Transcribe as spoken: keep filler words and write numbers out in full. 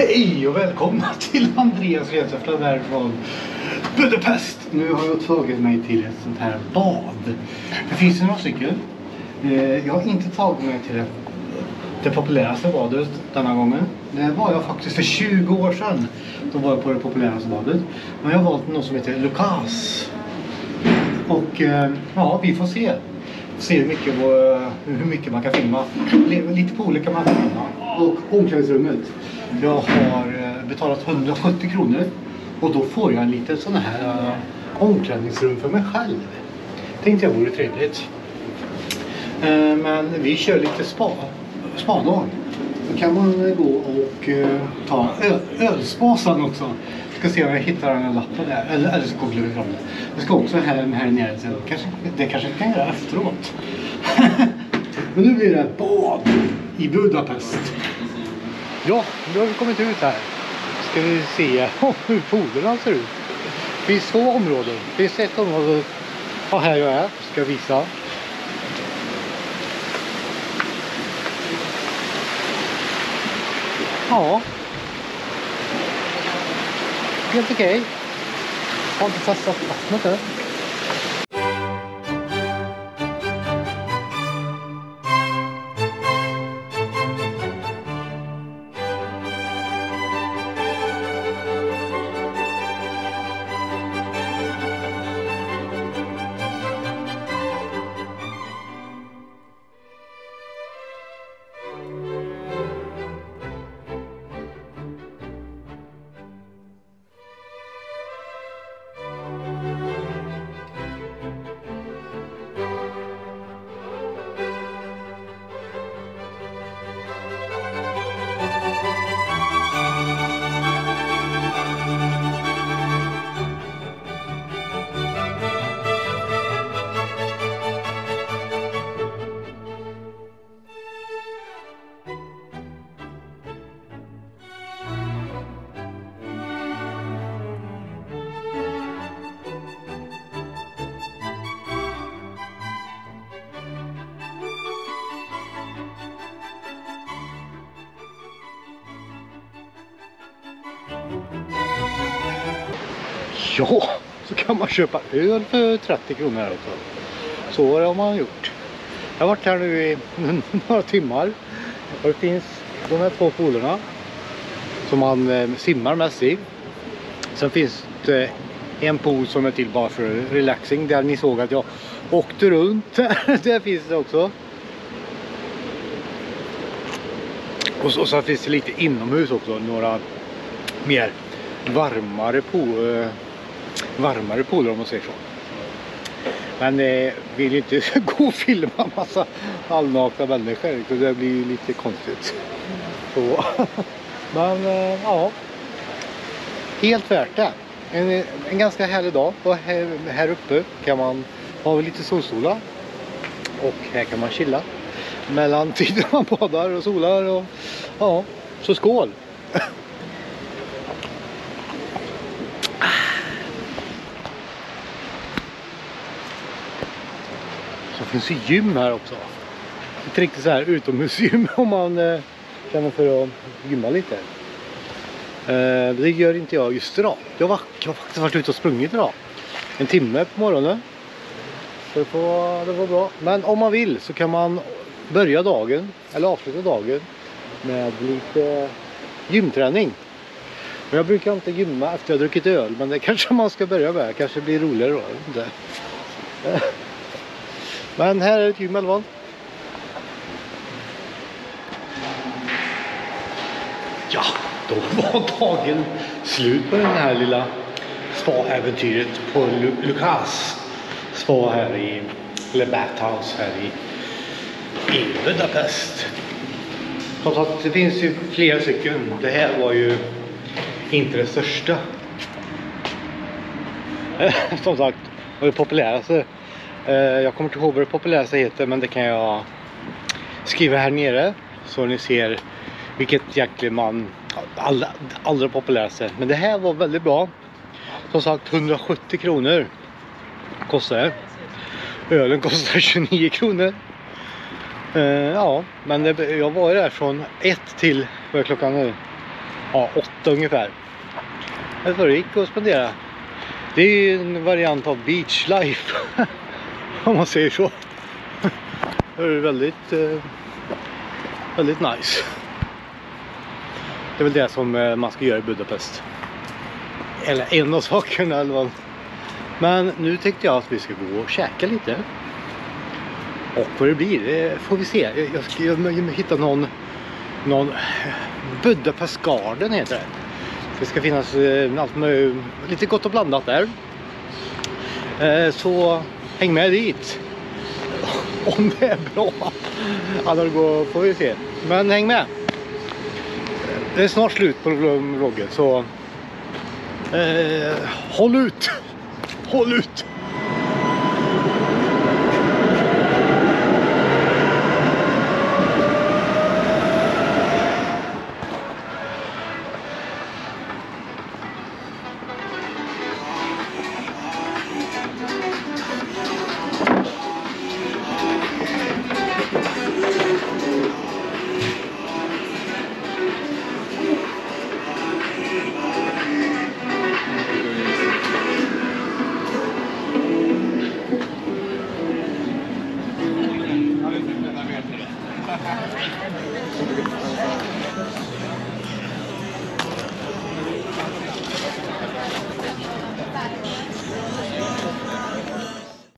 Hej och välkomna till Andreas Reseflad här från Budapest. Nu har jag tagit mig till ett sånt här bad. Det finns några stycken. Jag har inte tagit mig till det, det populäraste badet denna gången. Det var jag faktiskt för tjugo år sedan. Då var jag på det populäraste badet. Men jag har valt något som heter Lucas. Och ja, vi får se. Se hur mycket, hur mycket man kan filma. Lite på olika man kan filma. Och omklädningsrummet. Jag har betalat hundrasjuttio kronor. Och då får jag en liten sån här uh, omklädningsrum för mig själv. Tänkte jag vore trevligt. Uh, men vi kör lite spa. Spadag. Då kan man gå och uh, ta ölspasan också. Ska se om jag hittar en lapp där. Eller, eller så googlar vi fram det. Det ska också här, här nere sen. Kanske, det kanske kan göra efteråt. Men nu blir det bad i Budapest. Ja, då har vi kommit ut här. Ska vi se hur polerna ser ut. Det finns två områden. Det finns ett område. Ja, här jag är. Ska jag visa. Ja. Helt okej. Okay. Har inte testat vattnet här. Ja, så kan man köpa öl för trettio kronor här också. Så har man gjort. Jag har varit här nu i några timmar. Och det finns de här två polerna som man eh, simmar mest i. Sen finns det en pool som är till bara för relaxing. Där ni såg att jag åkte runt. Där finns det också. Och så, och så finns det lite inomhus också. Några mer varmare pool. varmare pooler om man säger så. Men eh, vill ju inte gå och filma en massa halvnakna människor, så det blir lite konstigt. Så. Men eh, ja, helt värt det. En, en ganska härlig dag. Och här, här uppe kan man ha lite solstolar. Och här kan man chilla mellan tiden man badar och solar. Och, ja, så skål! Så finns det gym här också. Inte riktigt så här utomhusgym om man eh, känner för att gymma lite. Eh, det gör inte jag just idag. Jag, var, jag har faktiskt varit ute och sprungit idag. En timme på morgonen. Så det var, det var bra. Men om man vill så kan man börja dagen, eller avsluta dagen, med lite gymträning. Men jag brukar inte gymma efter jag har druckit öl. Men det kanske man ska börja med. Kanske blir roligare då. Inte. Men här är ett gym i alla fall. Ja, då var dagen slut på den här lilla spa-äventyret på Lucas spa här i, eller bathhouse här i, i Budapest. Som sagt, det finns ju flera stycken. Det här var ju inte det största. Som sagt, var det populäraste. Jag kommer inte ihåg vad det populäraste heter, men det kan jag skriva här nere så ni ser vilket egentligen man allra, allra populäraste. Men det här var väldigt bra. Som sagt, hundrasjuttio kronor kostar det. Ölen kostar tjugonio kronor. Uh, ja, men det, jag var där från ett till, vad är klockan nu? ja, åtta ungefär. Det var det gick att spendera. Det är ju en variant av beach life. Om man säger så. Det är väldigt eh, väldigt nice. Det är väl det som eh, man ska göra i Budapest. Eller en av sakerna eller vad. Men nu tänkte jag att vi ska gå och käka lite. Och vad det blir, det får vi se. Jag ska jag, jag hitta någon någon Budapest Garden heter det. Det ska finnas eh, allt med, lite gott och blandat där. Eh, så häng med dit. Om det är bra. Annars går, får vi se. Men häng med. Det är snart slut på vloggen. Så eh, håll ut. Håll ut.